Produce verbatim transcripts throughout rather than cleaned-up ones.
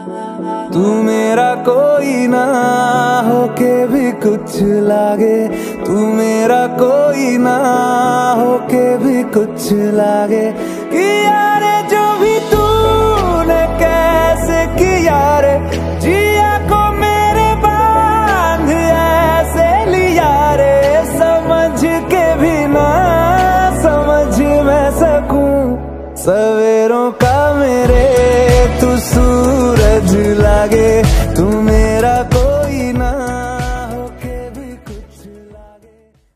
तू मेरा कोई ना होके भी कुछ लागे, तू मेरा कोई ना होके भी कुछ लागे। कि यारे जो भी तूने कैसे किया रे, जिया को मेरे बांध ऐसे लिया रे, समझ के भी ना समझ मैं सकूं सवेरों का मेरे तू सूरज लागे, तू मेरा कोई ना होके भी कुछ लागे।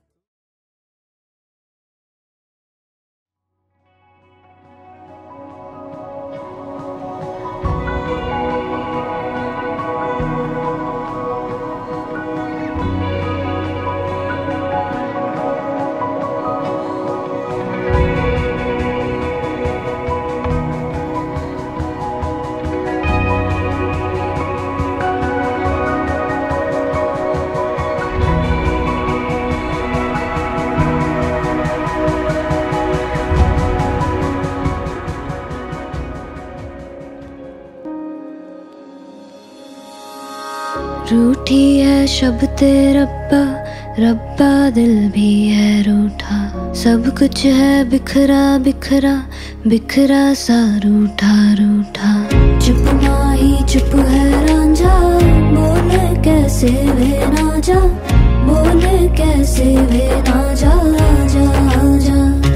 रूठी है शब्द रब्बा, रब्बा दिल भी है रूठा, सब कुछ है बिखरा बिखरा बिखरा सा रूठा रूठा। चुप माही चुप है रांझा, बोले कैसे वे ना जा, बोले कैसे वे ना जा जा जा,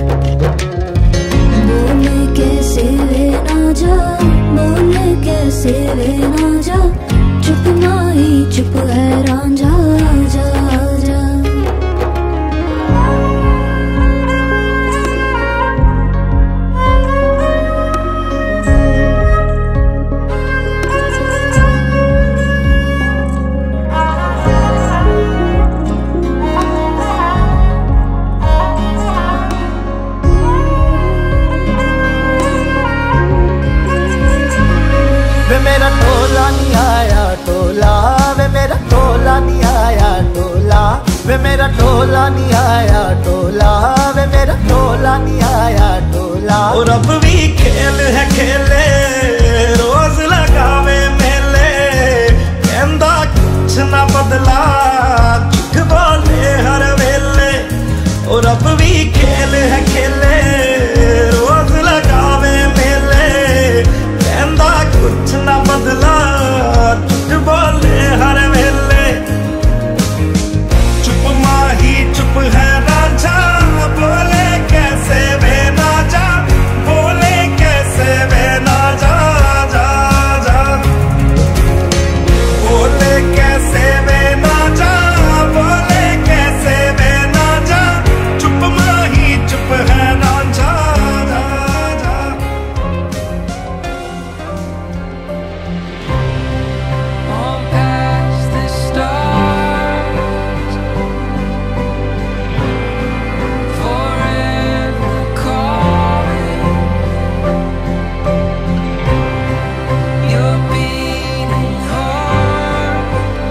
बोले कैसे वे ना जा, बोले कैसे वे ना जा। चुप माही चुप है रांझा जा जा। वे मेरा टोला नहीं आया टोला, वे मेरा टोला नहीं आया टोला, वे मेरा टोला नहीं आया टोला, वे मेरा टोला नहीं आया टोला। और अब भी खेल है खेले रोज लगावे मेले, कहंदा कुछ ना बदला झूठ बोले हर वेले। और अब भी खेल है खेले रोज लगावे मेले, कहंदा कुछ ना बदला झूठ बोले हर वेले। चुप माही चुप है रांझा, बोले कैसे वे ना जा, बोले कैसे वे ना जा जा जा, बोले कैसे वे ना जा, बोले कैसे वे ना जा। चुप माही चुप है रांझा जा जा। On past the stars, forever calling, your beating heart.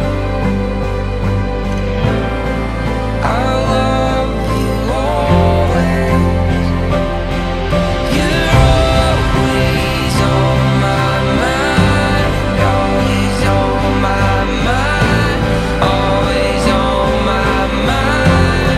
I love you always. You're always on my mind, always on my mind, always on my mind.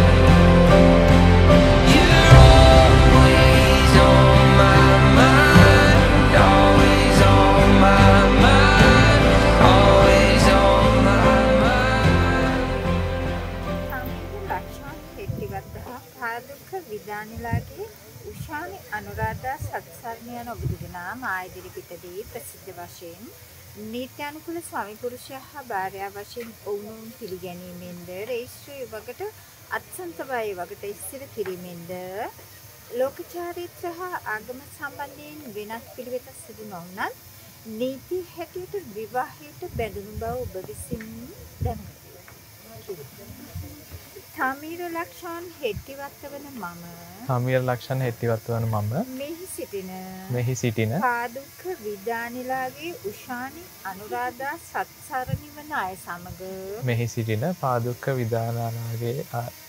You're always on my mind, always on my mind, always on my mind. ලක්ෂණ හෙට්ටිවත්තහ පාදුක්ඛ විදානිලාගේ උෂානි අනුරාධා සත්සරණ යන ඔබතුමා මායිදිරි පිටදී ප්‍රසිද්ධ වශයෙන් නීත්‍යානුකූල ස්වාමි පුරුෂයා හා භාර්යාව වශයෙන් ඔවුන් පිළිගැනීමෙන්ද රේෂ්ත්‍රී වකට අත්සන්තබයි වකට ඉස්සිර කිරීමෙන්ද ලෝක චාරිත්‍ර හා ආගම සම්බන්ධයෙන් වෙනස් පිළිවෙතක් සිදු නොවුනත් නීති හැටියට විවාහයට බැඳුණු බව ඔබ විසින් දැනගන්න. තමීර ලක්ෂණ හෙට්ටිවත්ත වන මම තමීර ලක්ෂණ හෙට්ටිවත්ත වන මම මෙහි සිටින මෙහි සිටින පාදුක්ඛ විදානිලාගේ උෂානි අනුරාධා සත්සරණි වන අය සමග මෙහි සිටින පාදුක්ඛ විදානාගේ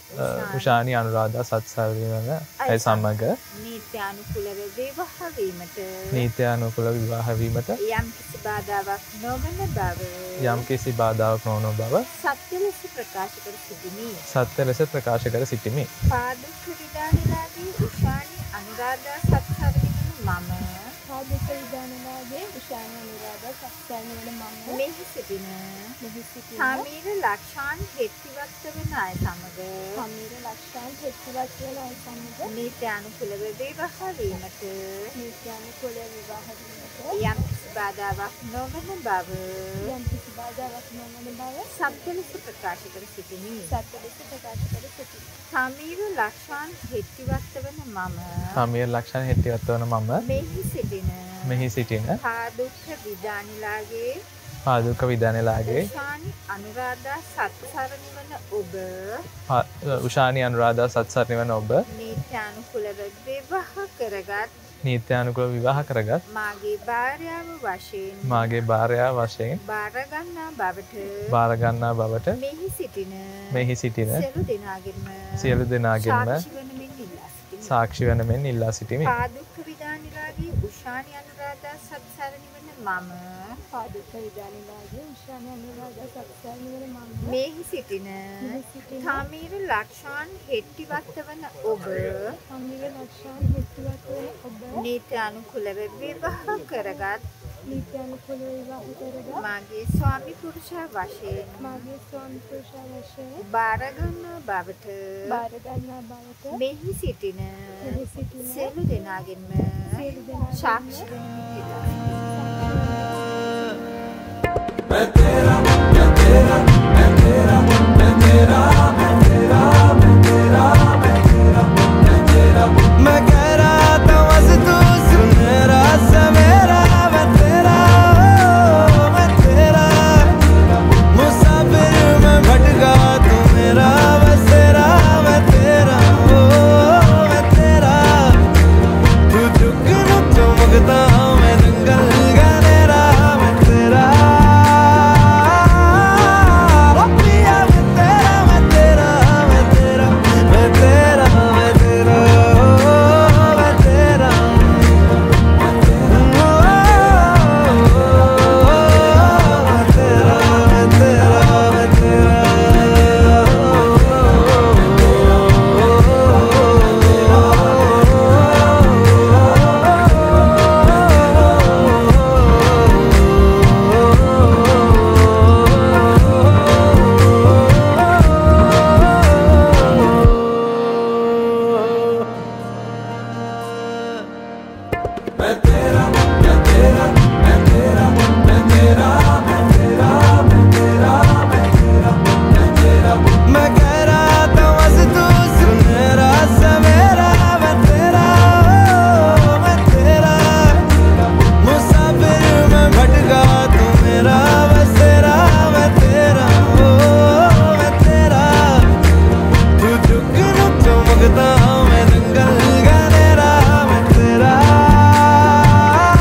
උෂානි අනුරාධා සත්සාරණි වන අය සමග නීත්‍යානුකූලව විවාහ වීමට නීත්‍යානුකූල විවාහ වීමට යම් කිසි බාධාවක් නොවන බව යම් කිසි බාධාවක් නොවන බව සත්‍ය ලෙස ප්‍රකාශ කර සිටිමි. සත්‍ය ලෙස ප්‍රකාශ කර සිටිමි. පාදුක්ඛ විදානලාදී උෂානි අනුරාධා සත්සාරණි මම පාදුක්ඛ විදානලාදී උෂානි අනුරාධා සත්සාරණි වන මම මෙහි සිටින මෙහි සිටින සමීර ලක්ෂාන් හෙත්තිවත් වන අය සමග සමීර ලක්ෂාන් හෙත්තිවත් වන අය සමග නීත්‍යානුකූලව විවාහ වීමට නීත්‍යානුකූල විවාහ වීමට යම් කිසි බාධාවක් නොවන බව යම් කිසි බාධාවක් නොවන බව සත්‍ය ලෙස ප්‍රකාශ කර සිටිමි. සත්‍ය ලෙස ප්‍රකාශ කර සිටිමි. සමීර ලක්ෂාන් හෙත්තිවත් වන මම සමීර ලක්ෂණ හෙට්ටිවත් වන මම මෙහි සිටින මෙහි සිටින පාදුක්ඛ විදානිලාගේ පාදුක්ඛ විදානලාගේ උෂානි අනුරාධා සත්සාරණි වන ඔබ උෂානි අනුරාධා සත්සාරණි වන ඔබ නීත්‍යානුකූලව විවාහ කරගත් නීත්‍යානුකූල විවාහ කරගත් මාගේ භාර්යාව වශයෙන් මාගේ භාර්යාව වශයෙන් බාර ගන්නා බවට බාර ගන්නා බවට මෙහි සිටින මෙහි සිටින සියලු දෙනාගෙන්ම සියලු දෙනාගෙන්ම සාක්ෂි වන මෙන් ඉල්ලා සිටිමි. සාක්ෂි වන මෙන් ඉල්ලා සිටිමි. පාදුක්ඛ විදානිලාදී උෂානි අනුරාධා සත්සාරණි වන මම පාදුක්ඛ විදානලාදී උෂානි අනුරාධා සත්සාරණි වන මම මෙහි සිටින මෙහි සිටින සමීර ලක්ෂාන් හෙට්ටිවත් වන ඔබ සමීර ලක්ෂාන් හෙත්තිවත් වන ඔබ නීත්‍යානුකූලව විවාහ කරගත් නීත්‍යානුකූල විවාහ කරගත් මාගේ ස්වාමි පුරුෂයා වශයෙන් මාගේ ස්වාමි පුරුෂයා වශයෙන් බාර ගන්නා බවට බාර ගන්නා බවට මෙහි සිටින මෙහි සිටින සියලු දෙනාගෙන්ම සියලු දෙනාගෙන්ම සාක්ෂි වන මෙන් ඉල්ලා සිටිමි. मैं तेरा मैं तेरा मैं तेरा मैं तेरा मैं तेरा मैं तेरा मैं तेरा मैं तेरा मैं कह रहा था बस तू सुन रहा सा मेरा मैं तेरा मैं तेरा मुसाफिर मैं भटका तू मेरा बस तेरा मैं तेरा मैं तेरा तू झुक न चमकता मैं दंगल गनेरा मैं तेरा मैं दंगल गनेरा मैं तेरा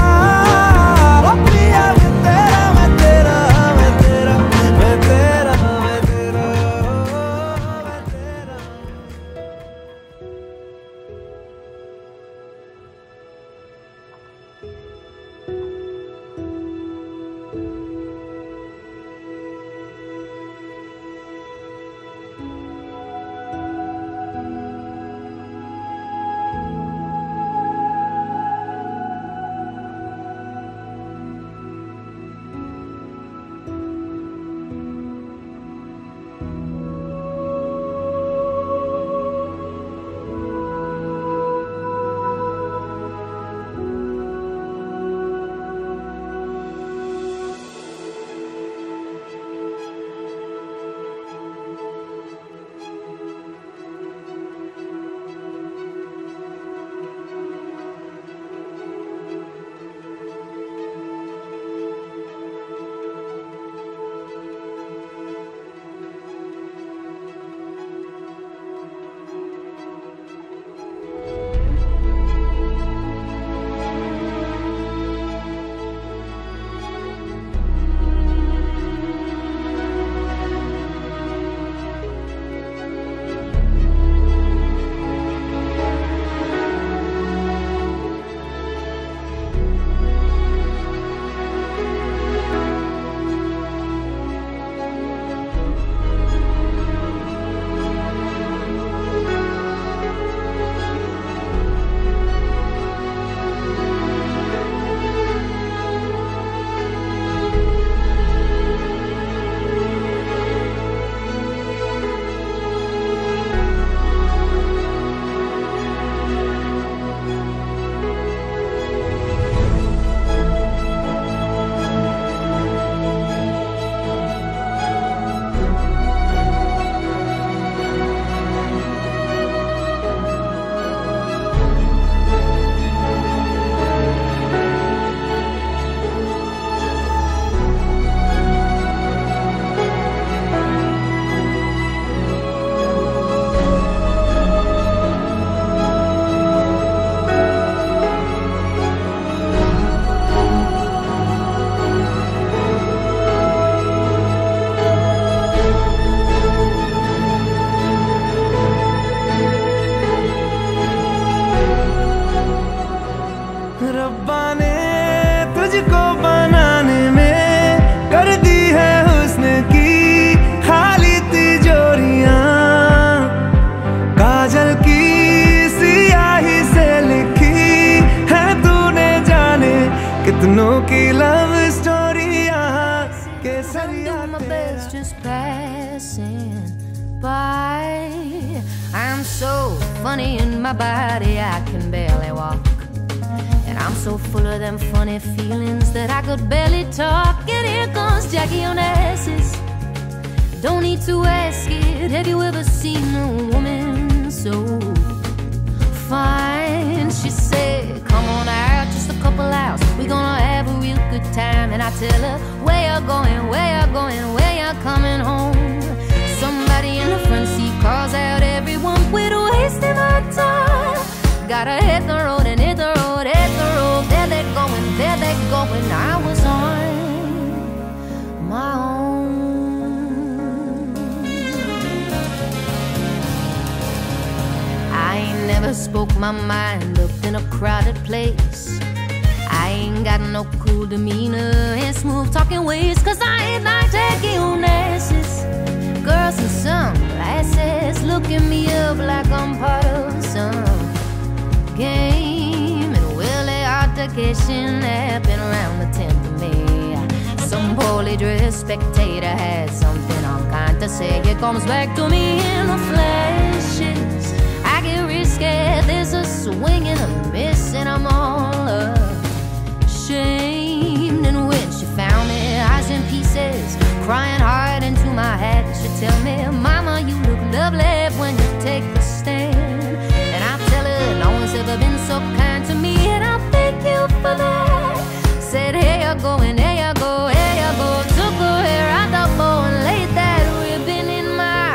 रब्बा ने तुझको बनाने में कर दी है हुस्न की खाली तिजोरियां, काजल की सियाही से लिखी है तूने जाने कितनों की लव स्टोरियां। केसरिया just passing by. I'm so funny in my body, I can barely walk. And I'm so full of them funny feelings that I could barely talk. And here comes Jackie Onassis. Don't need to ask it, have you ever seen a woman so fine? She said, come on out, just a couple hours, we gonna have a real good time. And I tell her, where you going, where you going, where you coming home? Somebody in the front seat calls out, everyone quit wasting our time. Gotta hit the road and hit the road, hit the road. There they're going, there they're going. I was on my own. I ain't never spoke my mind up in a crowded place. I ain't got no cool demeanor and smooth talking ways, cause I ain't like Jackie Onassis. Girls and sunglasses looking me up like I'm part of some game. And will the altercation happen around the tenth of May? Some poorly dressed spectator had something unkind to say. It comes back to me in the flashes. I get risky, there's a swing and a miss, and I'm all ashamed. And when she found me, eyes in pieces, crying hard into my hat, she tell me, mama, you look lovely when you take a stand. And I tell her, no one's ever been so kind to me, and I thank you for that. Said, here you go, and here you go, here you go. Took her hair out the bow and laid that ribbon in my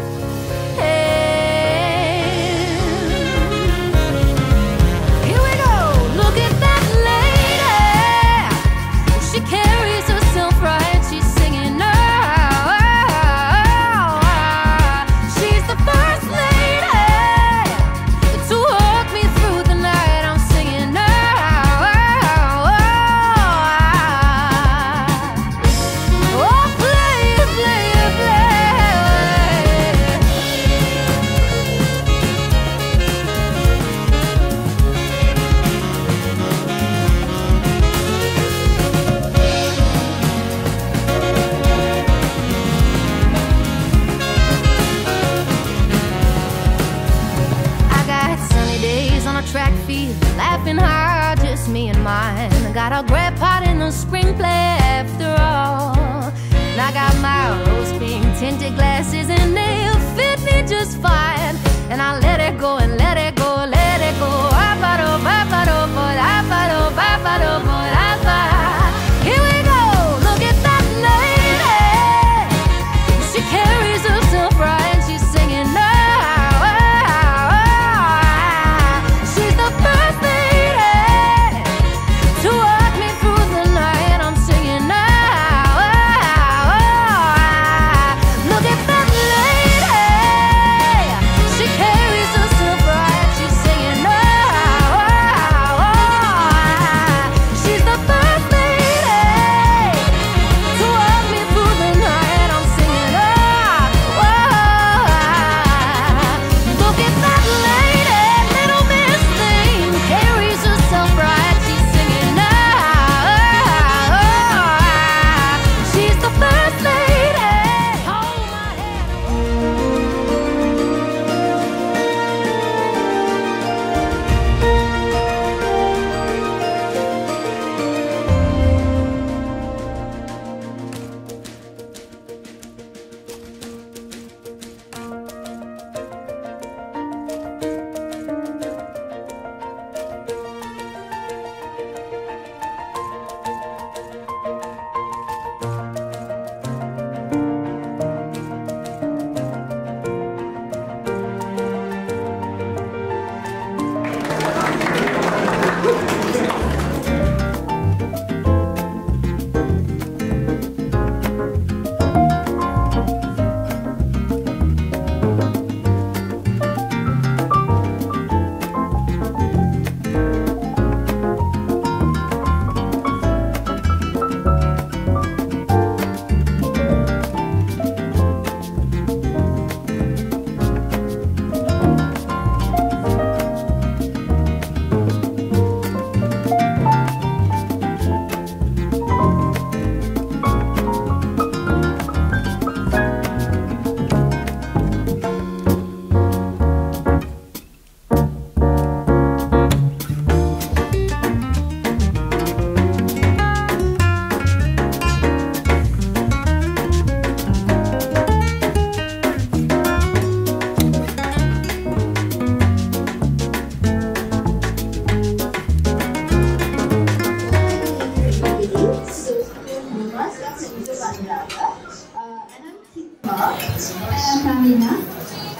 hand. Here we go, look at that lady. She carries herself right, she's singing now. She's the first lady to walk me through the night. I'm singing now. Oh, play it, play it, play I got sunny days on a track field, laughing hard, just me and mine. I got a great pot in the spring play after all. And I got my rose pink tinted glasses, and they fit me just fine. And I let it go and let it go, let it go. Ba-ba-do, ba-ba-do, ba-da-ba-do, ba-ba-do, ba-da-ba. Here we go, look at that lady. She carries herself right, she's singing now. She's the first lady to walk me through the night. I'm singing now. Look at that lady. She carries herself right,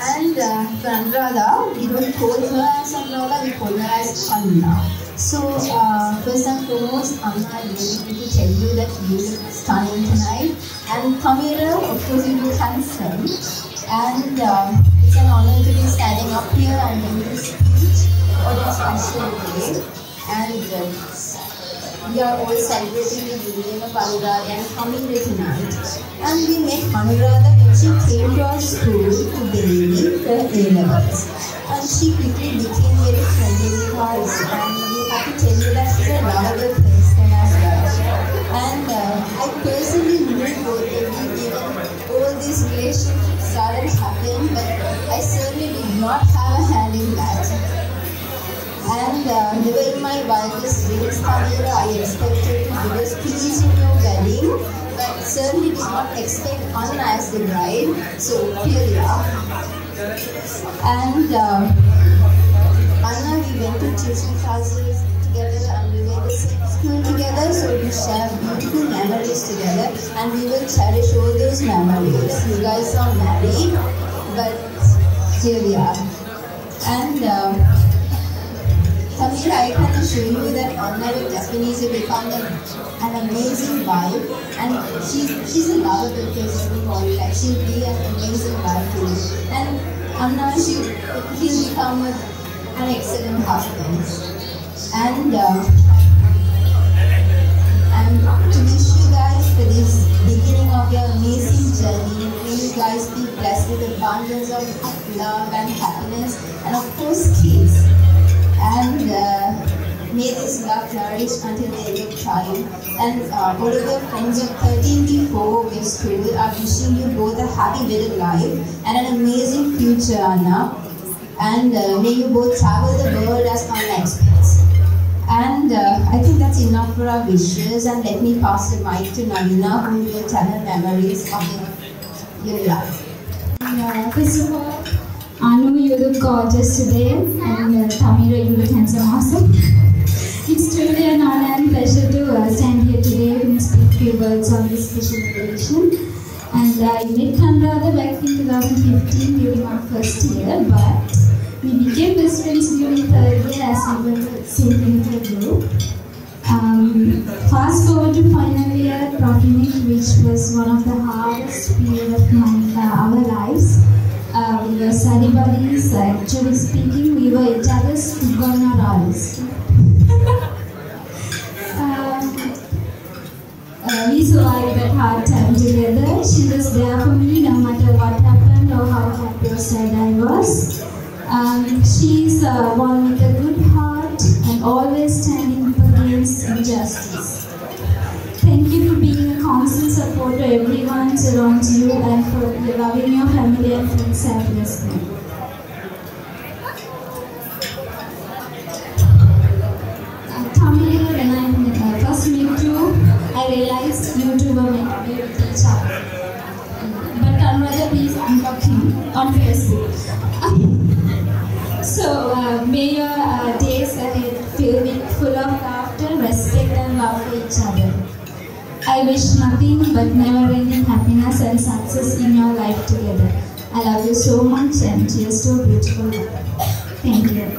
And uh, for Anuradha, we don't call her as Anuradha, we call her as Anna. So, uh, first and foremost, Anna, I really need to tell you that you look stunning tonight. And Thamira, of course, you look handsome. And uh, it's an honor to be standing up here and doing this speech on a special day. And uh, we are all celebrating the union of Anuradha and Thamira tonight. And we met Anuradha when she came to our school to Delhi for A levels. And she quickly became very friendly with us, and we have to tell you that she's a lovable person as well. And uh, I personally knew both of you, even all these relationships started happening, but I certainly did not have a hand in that. And uh, never in my wildest dreams, Thamira, I expected to give a speech in your wedding, but certainly did not expect Anna as the bride, so here we are. And uh, Anna, we went to tuition classes together and we went to school together, so we share beautiful memories together and we will cherish all those memories. You guys are married, but here we are. And uh, Thamira, I can assure you that Anna will definitely become an amazing wife, and she, she's a lovable person in all life. She'll be an amazing wife to you. And Anna, she, he'll become a, an excellent husband. And, uh, and to wish you guys for this beginning of your amazing journey, may you guys be blessed with abundance of love and happiness, and of course kids. And uh, may this love flourish until the end of time. And uh, all of your friends of thirteen to four of your school are wishing you both a happy little life and an amazing future, Anna. And uh, may you both travel the world as Anna expects. And uh, I think that's enough for our wishes. And let me pass the mic to Navina, who will tell her memories of your life. Uh, first of all, Anu, you look gorgeous today, and uh, Thamira, you look handsome also. It's truly an honor and pleasure to uh, stand here today and speak a few words on this special occasion. And uh, I met Anuradha back in twenty fifteen during our first year, but we became best friends during third year as we were the same clinical group. Um, fast forward to final year at Protinic, which was one of the hardest period of my, uh, our lives. Uh, we were study buddies, actually speaking, we were each other's Gurnaras. um, uh, we survived that hard time together. She was there for me no matter what happened or how happy or sad I was. Um, she's uh, one with a good heart and always standing up against injustice. Thank you for being a constant support to everyone around you and for loving your family and friends selflessly. Uh, Thamira, when I uh, first met you, I realized you two were meant to be with each other. But Anuradha, please unblock him on Facebook. So, uh, may your uh, days ahead filled with full of laughter, respect and love for each other. I wish nothing but never-ending happiness and success in your life together. I love you so much and cheers to a beautiful life. Thank you.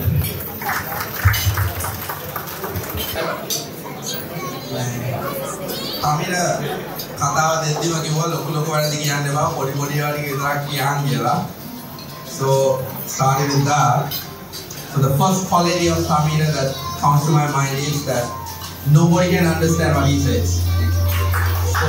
Thamira, katawa deddima kiwwa loku loku වැඩි කියන්න එපා පොඩි පොඩි ඒවා ටික විතරක් කියන්න කියලා. So starting with that, so the first quality of Thamira that comes to my mind is that nobody can understand what he says. So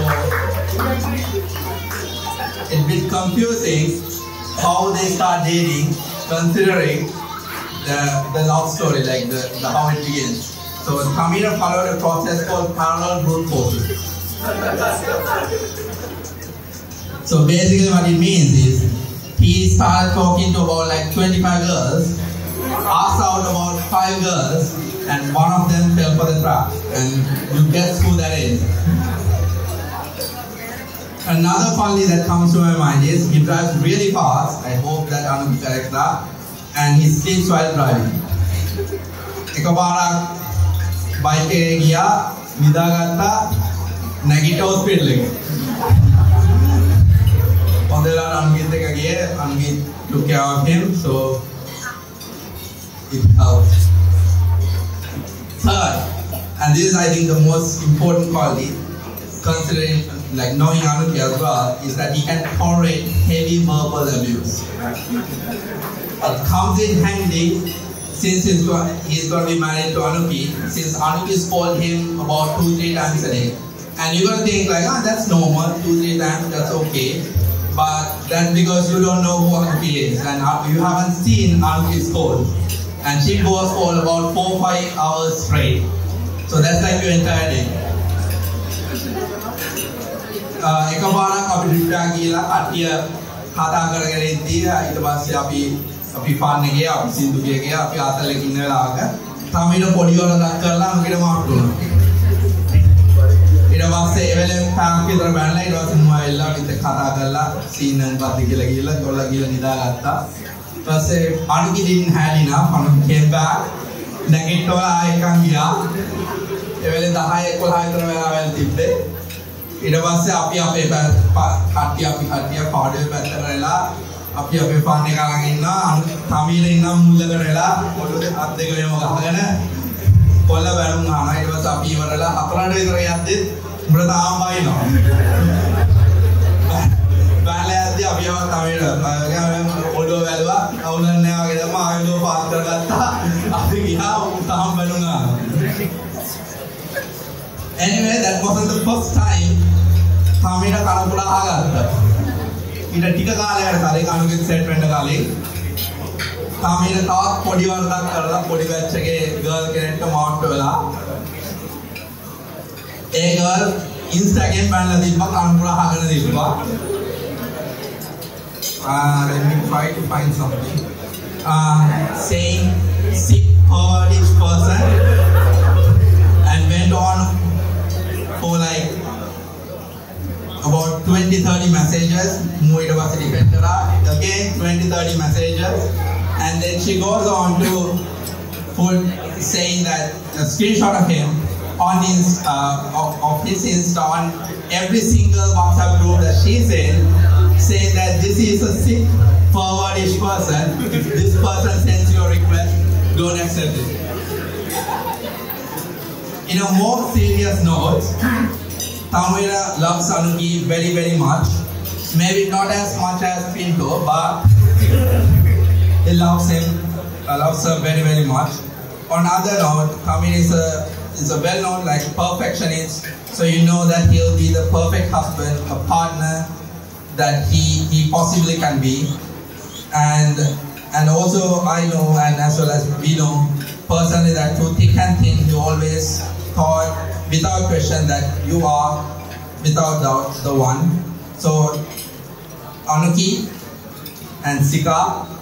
it's a bit confusing how they start dating, considering the the love story, like the, the how it begins. So Thamira followed a process called parallel brute forces. So basically what it means is he started talking to about like twenty-five girls, asked out about five girls, and one of them fell for the trap. And you guess who that is. Another quality that comes to my mind is he drives really fast. I hope that Anu corrects that. And he sleeps while driving. Ekabara bike එකේ ගියා නිදාගත්තා නැගිට hospital එකේ. Ondela Angit again, Angit took care of him, so it helped. Third, and this is I think the most important quality, considering like knowing Anuki as well, is that he can tolerate heavy verbal abuse. It comes in handy since he's going, he's going to be married to Anuki, since Anuki scolded him about two, three times a day. And you're going to think like, ah, that's normal, two, three times, that's okay. But that's because you don't know who Anuki is and you haven't seen Anuki scold. And she goes for about four, five hours straight. So that's like your entire day. එකපාරක් අපි ඩිට්ටා ගිහලා කට්ටිය කතා කරගෙන ඉද්දී ඊට පස්සේ අපි අපි ෆාන් එකේ අපි සින්දු ගියේ අපි ආතලෙක ඉන්න වෙලාවක තමයින පොඩි වරදක් කරලා මගෙට මාට් වුණා. ඊට පස්සේ ඒ වෙලේ ටාක් විතර බැලලා ඊට පස්සේ මම එල්ලා විතර කතා කරලා සීන් එක පස්සේ කියලා ගිහලා ගොල්ලා ගිහලා නිදාගත්තා. ඊට පස්සේ අනුකි didn't had enough. අනුකි came back. නැගිට්ටවලා ආයෙකන් ගියා. ඒ වෙලේ දහය එකොළහ විතර වෙලාවල් තිබ්බේ. ඊට පස්සේ අපි අපේ කට්ටිය අපි කට්ටිය පාඩුවේ පැත්තට වෙලා අපි අපේ ෆන් එක අරන් ඉන්නවා තමීල ඉන්නම් මුල්ලකට වෙලා පොළොවේ අත් දෙක මෙහෙම ගහගෙන කොල්ල බැලුම් අහනවා ඊට පස්සේ අපි ඉවරලා හතරට විතර යද්දි උඹට තාම බයිනවා බැලලා යද්දි අපි ආව තමීල පොළොව වැළුවා අවුලන්නේ නැහැ වගේ තමයි ආයෙලෝ පාත් කරගත්තා අපි ගියා තාම බැලුම් අහනවා. Anyway, that wasn't the first time Tamira Kanapura Agata. In a Tika Kale, Kanu set when the Kali. Tamira thought Podivarda Karla, Podivachake, girl can come out to Vela. A girl, Instagram Banadipa, Kanapura Haganadipa. Let me try to find something. Uh, saying sick for each person and went on for like about twenty to thirty messages. Again, twenty to thirty messages. And then she goes on to put saying that a screenshot of him on his, uh, of, of his Insta on every single WhatsApp group that she's in, saying that this is a sick, forwardish person. If this person sends you a request, don't accept it. In a more serious note, Tamira loves Anuki very very much. Maybe not as much as Pinto, but he loves him, uh, loves her very very much. On another note, Tamira is a is a well known like perfectionist, so you know that he'll be the perfect husband, a partner that he he possibly can be, and and also I know and as well as we know personally that through thick and thin he always thought without question that you are without doubt the one. So Anuki and Sika,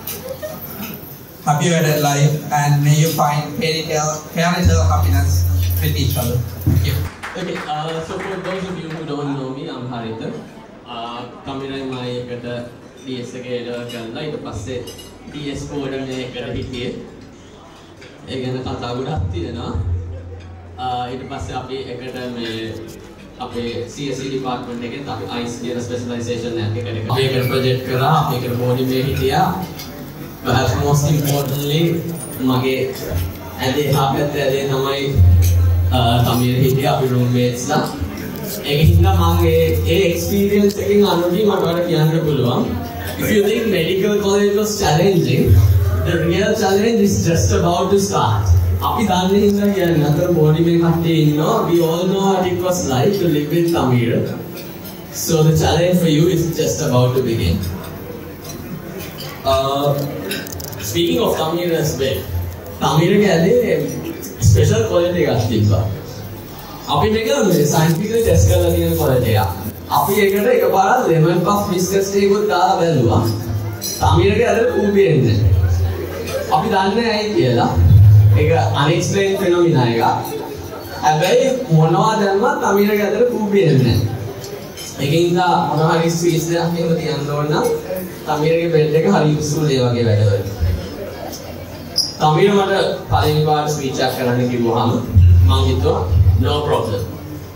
happy wedded life and may you find fairy tale fairy tale happiness with each other. Thank you. Okay, uh, so for those of you who don't know me, I'm Haritha. Uh, Tamira my ekata D S එකේට ගල්ලා ඊට පස්සේ D S code එකකට හිටියේ. ඒ ගැන කතා ගොඩක් තියෙනවා. ඊට පස්සේ අපි එකට මේ අපේ C S E department එකෙන් අපි I C කියන specialization එකකට අපි එකට project කරා අපි එකට body මේ හිටියා. Perhaps most importantly මගේ ඇදේ හාපැත්ත ඇදේ තමයි තමීර හිටියා අපි roommates ලා. ඒක හින්දා මම ඒ ඒ experience එකෙන් අනුකී මට ඔයාලට කියන්න පුළුවන්. If you think medical college was challenging, the real challenge is just about to start. අපි දන්නේ හින්දා කියන්නේ අතර බෝඩි මේ කට්ටිය ඉන්නවා. We all know what it was like to live with Tamira. So the challenge for you is just about to begin. Uh, speaking of Tamira as well, Tamira ගැලේ special quality එකක් තිබ්බා. අපි මේක scientifically test කරලා තියෙන quality එකක්. අපි ඒකට එකපාරක් lemon puff biscuits ටිකක් දාලා බැලුවා. Tamiraගේ අර ඌබේ එන්නේ. අපි දන්නේ ඇයි කියලා. ඒක unexplained phenomena එකක්. හැබැයි මොනවා දැම්මත් Tamiraගේ අතට ඌබේ එන්නේ නැහැ. ඒකින්ද මොනවා හරි ස්පීස් එකක් එහෙම තියන්න ඕන නම් Tamiraගේ බෙඩ් එක හරි useful ඒ වගේ වැඩවලට. Tamira මට පළවෙනි පාර ස්පීච් එකක් කරන්න කිව්වහම මම හිතුවා no problem.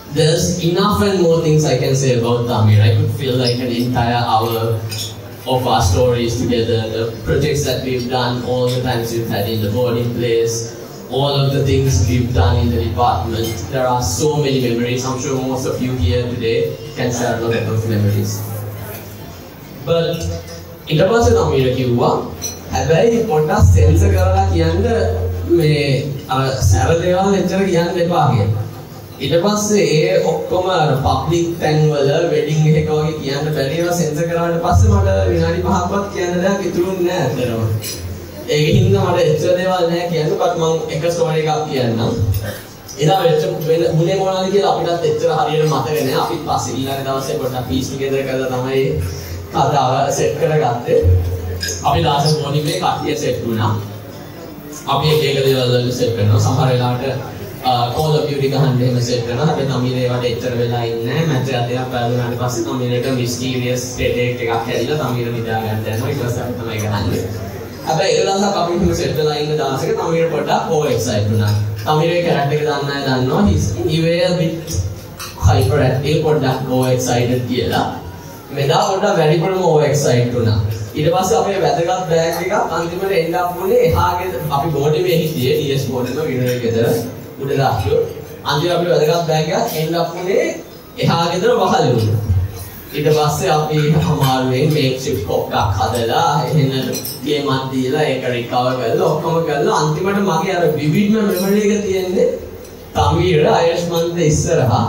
there's enough and more things I can say about Tamir. I could fill like an entire hour of our stories together, the projects that we've done, all the times we've had in the boarding place, all of the things we've done in the department. There are so many memories. I'm sure most of you here today can share a lot of those memories. But ඊට පස්සේ Tamir කිව්වා හැබැයි පොඩ්ඩක් sensor කරලා කියන්න මේ සැර දේවල් එච්චර කියන්න එපා කියලා. ඊට පස්සේ ඒ ඔක්කොම පබ්ලික් තැන්වල වෙඩින් එකක වගේ කියන්න බැරි ඒවා සෙන්සර් කරාට පස්සේ මට විනාඩි පහක්වත් කියන්න දෙයක් ඉතුරුන්නේ නැහැ අතරම. ඒකෙන් හින්දා මට එච්චර දේවල් නැහැ කියන්න. බත් මම එක ස්ටෝරි එකක් කියන්නම්. එදා වෙච්ච මුනේ මොනවද කියලා අපිටත් එච්චර හරියට මතක නැහැ. අපිත් පස්සේ ඊළඟ දවසේ පොඩ්ඩක් පීස් ටුගෙදර් කරලා තමයි කතාව සෙට් කරගත්තේ. අපි දාස මොනින් මේ කට්ටිය සෙට් වුණා. අපි එක එක දේවල් වල සෙට් කරනවා. සමහර වෙලාවට Call of Duty ගහන්න එහෙම සෙට් කරනවා. හැබැයි Tamir ඒවට එච්චර වෙලා ඉන්නේ නැහැ. මැච් එකක් දෙකක් පැවරුණාට පස්සේ Tamirට මිස්ටීරියස් headache එකක් හැදිලා Tamir නිදා ගන්න යනවා. ඊට පස්සේ අපි තමයි ගහන්නේ. හැබැයි ඒ දවසක් අපි හිමු සෙට් වෙලා ඉන්න දවසක Tamir පොඩ්ඩක් ඕවර් එක්සයිට් වුණා. Tamir ඒ කැරක්ටර් එක දන්න අය දන්නවා. he was a bit hyperactive පොඩ්ඩක් ඕවර් එක්සයිටඩ් කියලා. මෙදා පොඩ්ඩක් වැඩිපුරම ඕවර් එක්සයිට් වුණා. ඊට පස්සේ අපේ වැදගත් බෑග් එකක් අන්තිමට එන්න අපුනේ එහාගේ අපි බෝඩේ මේ හිටියේ ඩී එස් බෝඩේ නෝ විනෝඩේ ගෙදර උඩ දාපු අන්තිමට අපේ වැදගත් බෑග් එකක් එන්න අපුනේ එහා ගෙදර වහලේ වුණා. ඊට පස්සේ අපි අමාරුවෙන් මේක් ෂිප් කොක්ක් හදලා එහෙන ගේමක් දීලා ඒක රිකවර් කරලා ඔක්කොම කරලා අන්තිමට මගේ අර විවිඩ්ම මෙමරි එක තියෙන්නේ Tamir අයස්මන්ත ඉස්සරහා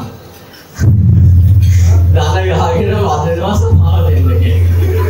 දාන ගහගෙන වදනවා සමාව දෙන්න කියලා.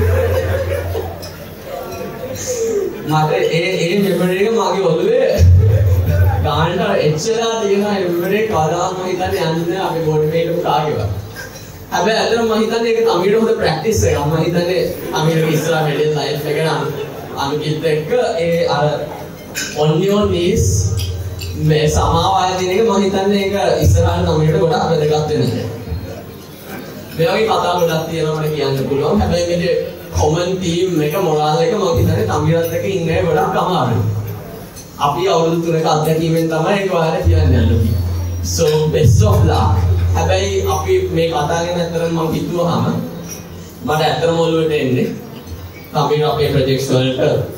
මට ඒ ඒ මෙමරි එක මගේ ඔළුවේ ගානට එච්චරලා තියෙනවා. ඒ මෙමරි එක කවදාවත් මම හිතන්නේ යන්නේ අපි බෝඩ් මේකට කාගේවත්. හැබැයි අදම මම හිතන්නේ ඒක Tamirට හොඳ ප්‍රැක්ටිස් එකක්. මම හිතන්නේ Tamirගේ ඉස්සරහ මෙඩල් ලයිෆ් එක නම් අනුකිත් එක්ක ඒ අර on your knees මේ සමාවාය දින එක මම හිතන්නේ ඒක ඉස්සරහට Tamirට ගොඩක් වැදගත් වෙනවා. මේ වගේ කතා ගොඩක් තියෙනවා මට කියන්න පුළුවන්. හැබැයි මේ common theme එක මොරාල් එක මම හිතන්නේ Tamirත් එක්ක ඉන්නේ ගොඩක් අමාරුයි. අපි අවුරුදු තුනක අත්දැකීමෙන් තමයි ඒක ඔයාලට කියන්න යන්නේ. So best of luck. හැබැයි අපි මේ කතා ගැන අතරම මම හිතුවාම මට ඇත්තම ඔළුවට එන්නේ Tamir අපේ ප්‍රොජෙක්ට්ස් වලට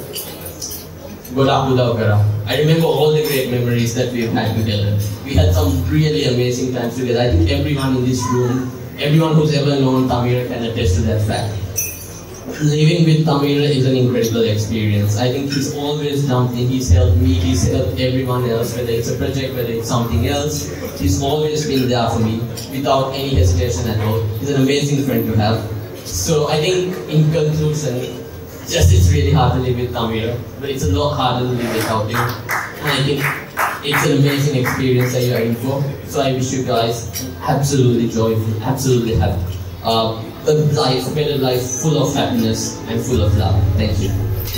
ගොඩක් උදව් කරා. I remember all the great memories that we've had together. We had some really amazing times together. I think everyone in this room, everyone who's ever known Tamir can attest to that fact. Living with Tamir is an incredible experience. I think he's always jumped in. He's helped me. He's helped everyone else, whether it's a project, whether it's something else. He's always been there for me without any hesitation at all. He's an amazing friend to have. So I think in conclusion, just it's really hard to live with Tamir, but it's a lot harder to live without him. And I think it's an amazing experience that you're in for. So I wish you guys absolutely joyful, absolutely happy. Uh, a life, a better life full of happiness and full of love. Thank you.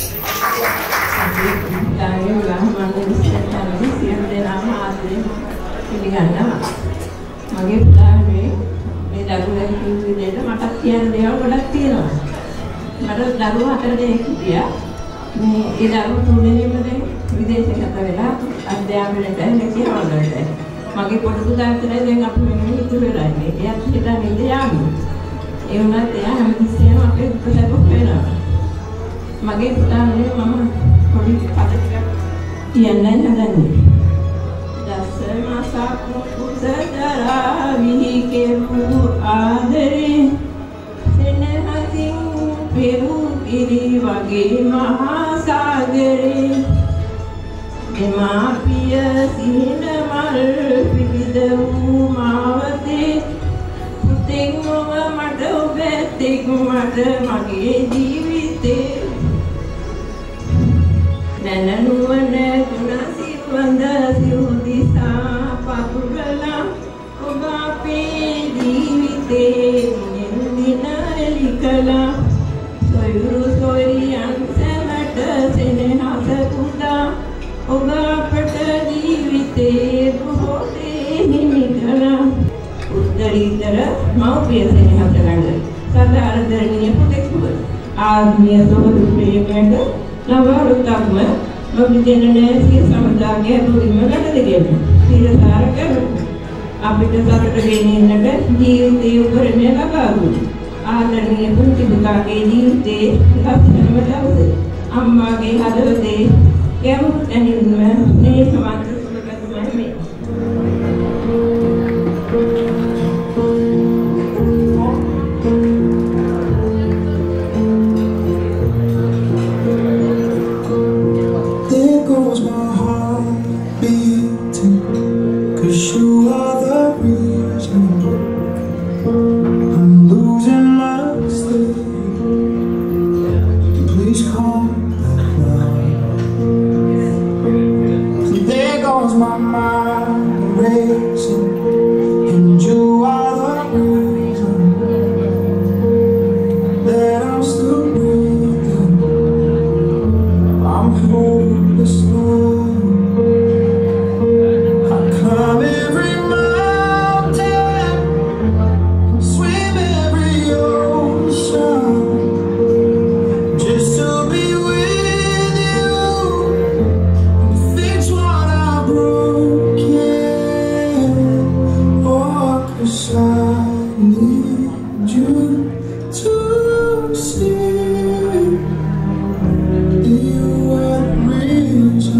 ඒ වුණත් එයා හැමතිස්සෙම අපේ උපසැපක් වෙනවා. මගේ පුතානේ මම පොඩි කතා ටිකක් කියන්නයි හදන්නේ. දසමසක් කුසදරා විහිකෙමු ආදරේ සෙනෙහසින් පෙරු ඉරි වගේ මහා සාගරේ දෙමාපිය සිහින මල් පිබිද වූ මාවතේ Tingwa mata obe tingwa mata mage ජීවිතේ නනනුවන කුණසි වඳ සිවුදිසා පතුගලා ඔබ අපේ ජීවිතේ නින්දින එලිකලා සොයුරු සොයරියන් සැමට සෙනෙහස කුඩා ඔබ අපට ජීවිතේ බොහෝතේ හිමිකලා උත්තරීතර මෞපිය සෙනෙහස ගන්න සදාරදරණීය පුතෙකුව ආත්මීය සොබඳු ප්‍රේමයට ලවරුතක්ම ඔබ දෙන්නේ සිය සමදාගේ දුරිම ගන්න දෙන්න. සිරසාර කරමු. අපිට සතුට ගෙනියන්නට ජීවිතය උපරණය ලබා දුන්නා. ආදරණීය පුංචි පුතාගේ ජීවිතේ ලස්සනම දවසේ අම්මාගේ හදවතේ ගැඹුරු දැනීම මේ සමන්ත සුබකතුමයි මේ. There goes my heart beating, 'cause you are the reason I'm losing my sleep. Please come back now. There goes my mind racing, and you are the reason that I'm still breathing. I'm hopeless now. I climb every mountain, swim every ocean, just to be with you and fix what I've broken. Oh, 'cause I need you to see you are the reason.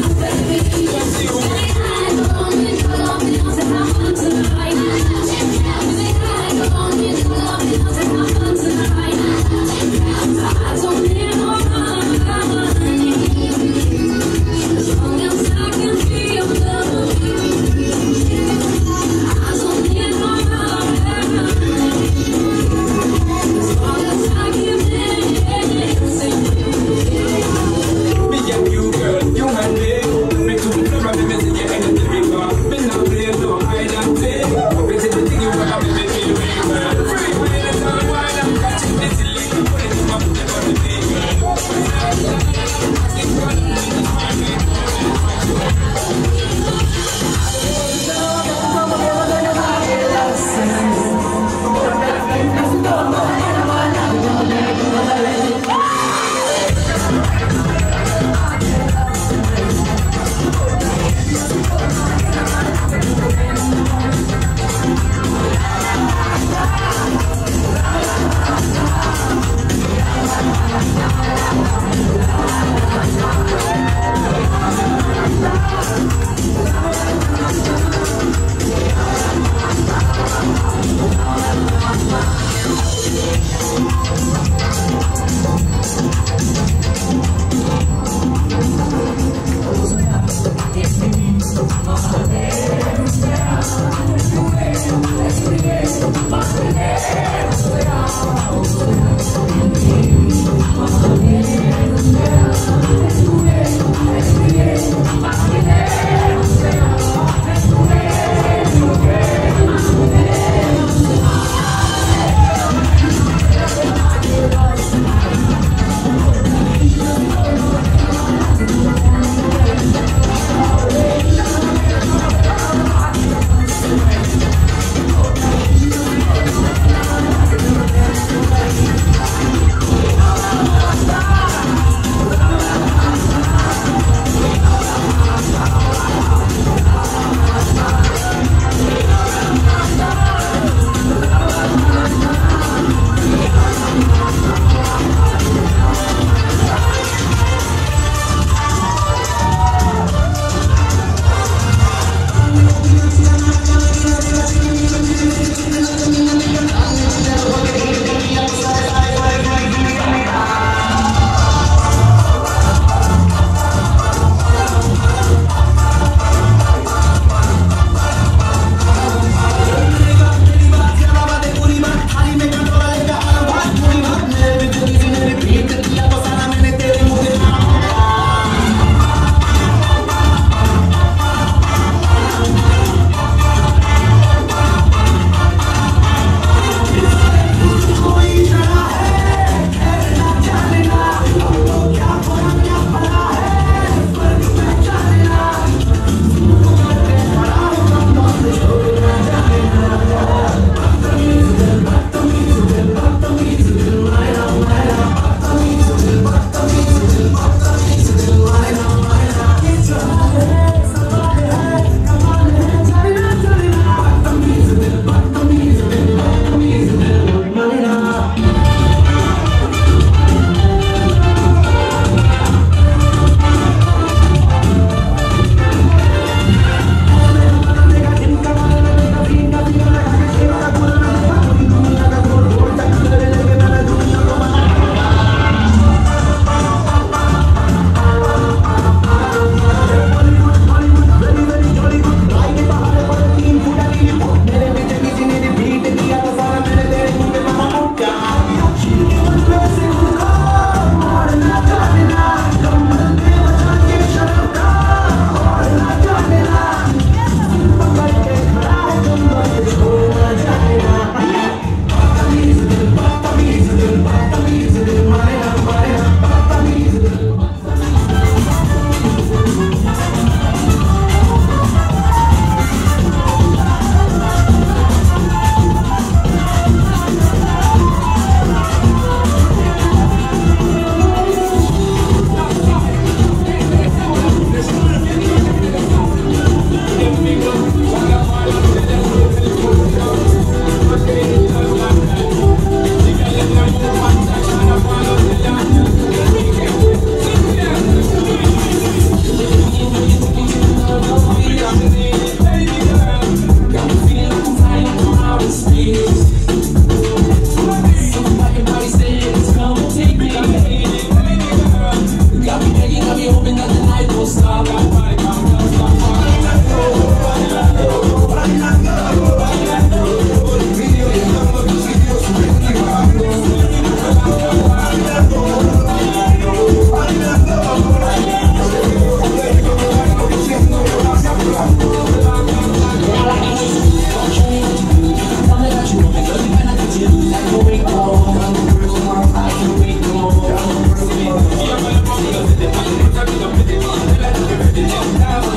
Make you feel like me, me see you anything before. Me not play no hide and seek.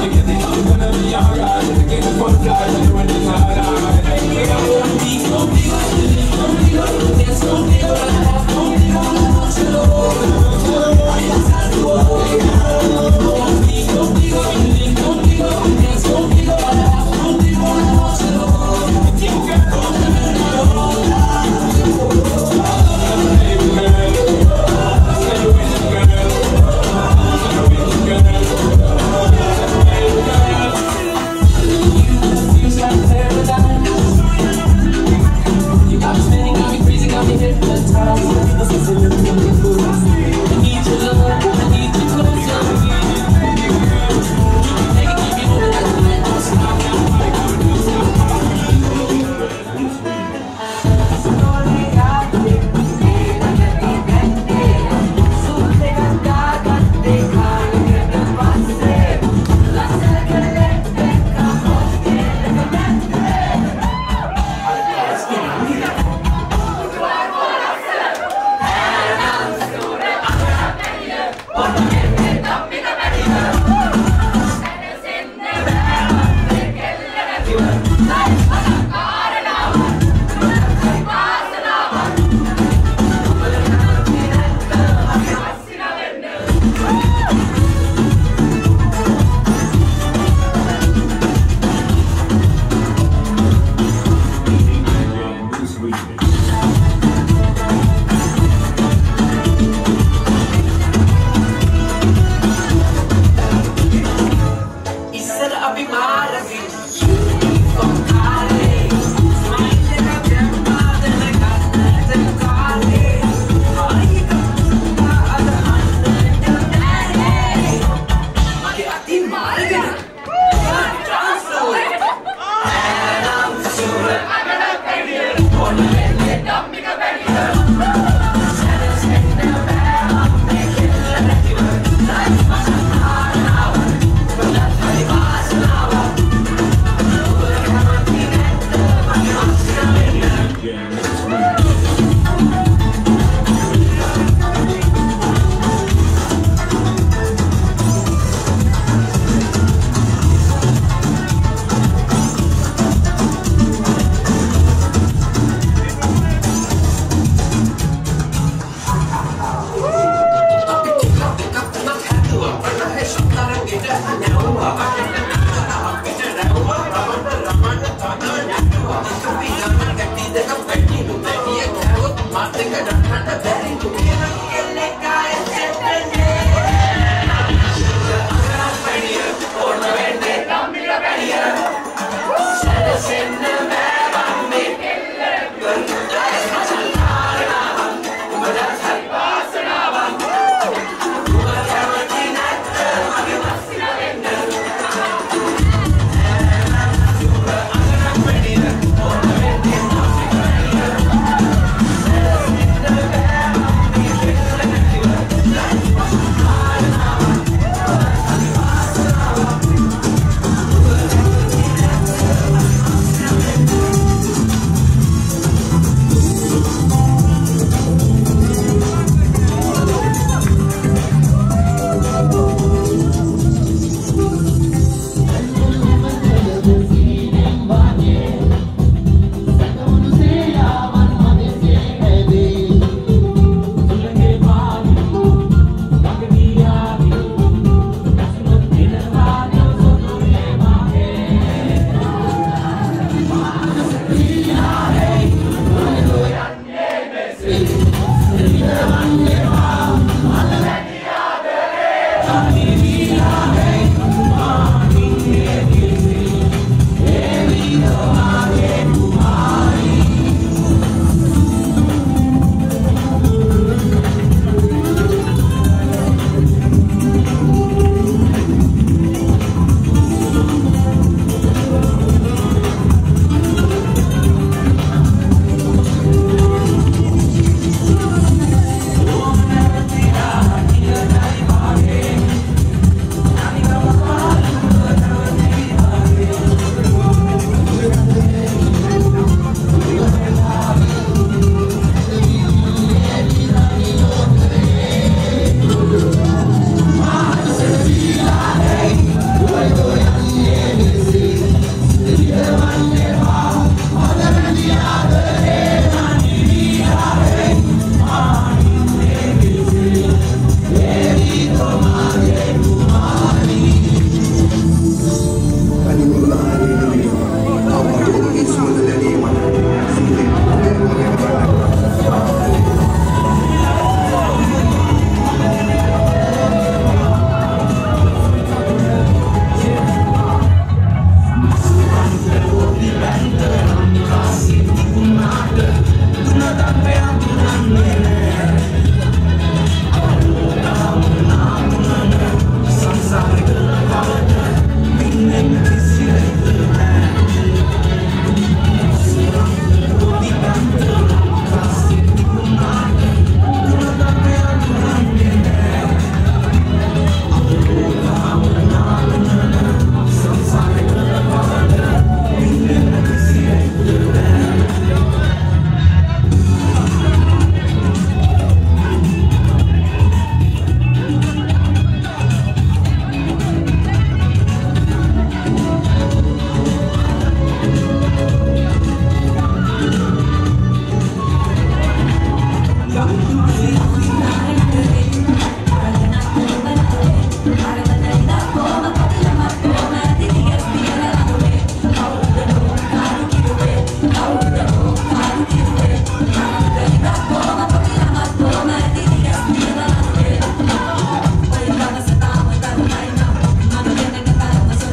You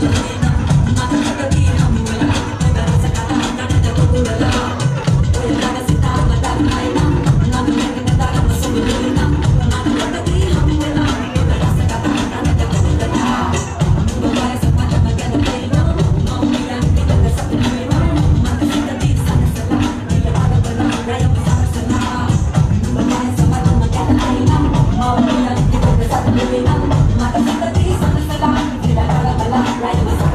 Right.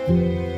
you.